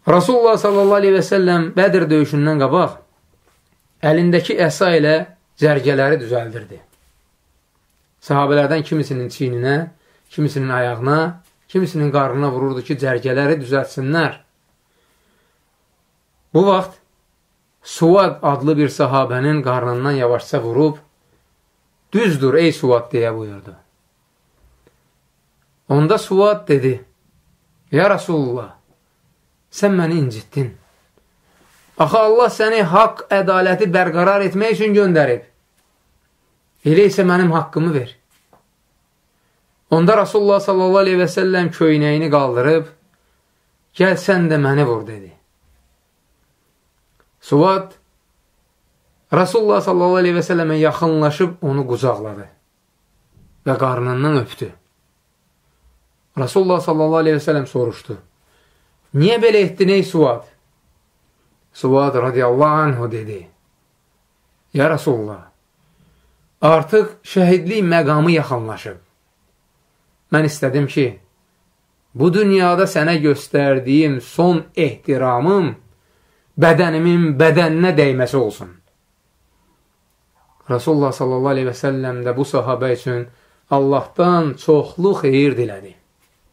Rasulullah sallallahu aleyhi və səlləm Bədir döyüşündən qabaq əlindəki əsa ilə cərgələri düzəldirdi. Sahabələrdən kimisinin çiyninə, kimisinin ayağına, kimisinin qarnına vururdu ki, cərgələri düzəltsinlər. Bu vaxt Suvad adlı bir sahabənin qarnından yavaşca vurub, düzdür ey Suvad deyə buyurdu. Onda Suvad dedi, ya Rasulullah, sən məni incitdin. Axı Allah səni haqq, ədaləti bərqərar etmək üçün göndərib. Elə isə mənim haqqımı ver. Onda Rasulullah sallallahu aleyhi və səlləm köynəyini qaldırıb, gəl sən də məni vur, dedi. Suvad Rasulullah sallallahu aleyhi və səlləmə yaxınlaşıb onu qucaqladı və qarnından öpdü. Rasulullah sallallahu aleyhi və səlləm soruşdu. Niyə belə etdin ey Suvad? Suvad radiyallahu anhu dedi. Ya Rasulullah, artıq şəhidlik məqamı yaxınlaşıb. Mən istədim ki, bu dünyada sənə göstərdiyim son ehtiramım bədənimin bədəninə dəyməsi olsun. Rasulullah sallallahu aleyhi və səlləm də bu sahabə üçün Allahdan çoxlu xeyir dilədi.